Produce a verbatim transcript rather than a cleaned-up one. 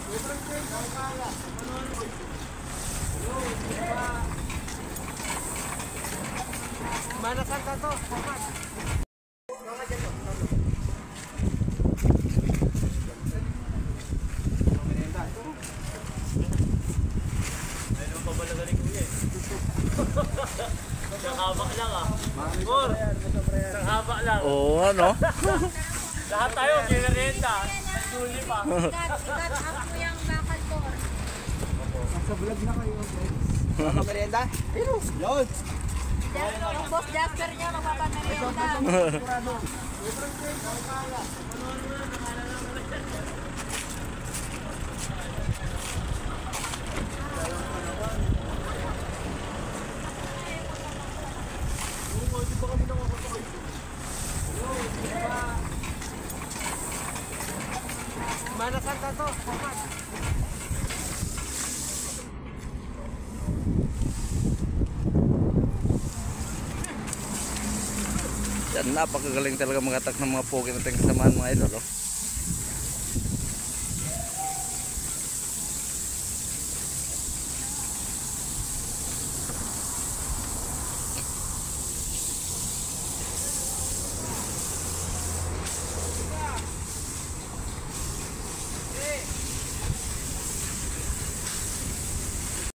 Mana Santa to? Isang haba lang ah. Mor, isang haba lang. Oo, ano? Lahat tayo, kinarenta. Nagduli pa. Ikat up mo yung bakal ko. Nasa vlog na kayo, guys. Magpapamerienda? Ayun! Yun! Yung boss Jasper niya magpapamerienda. Mana Santa to? Yan, napakagaling talaga mga atak ng mga pogi natin kasamaan mga idol. Oh.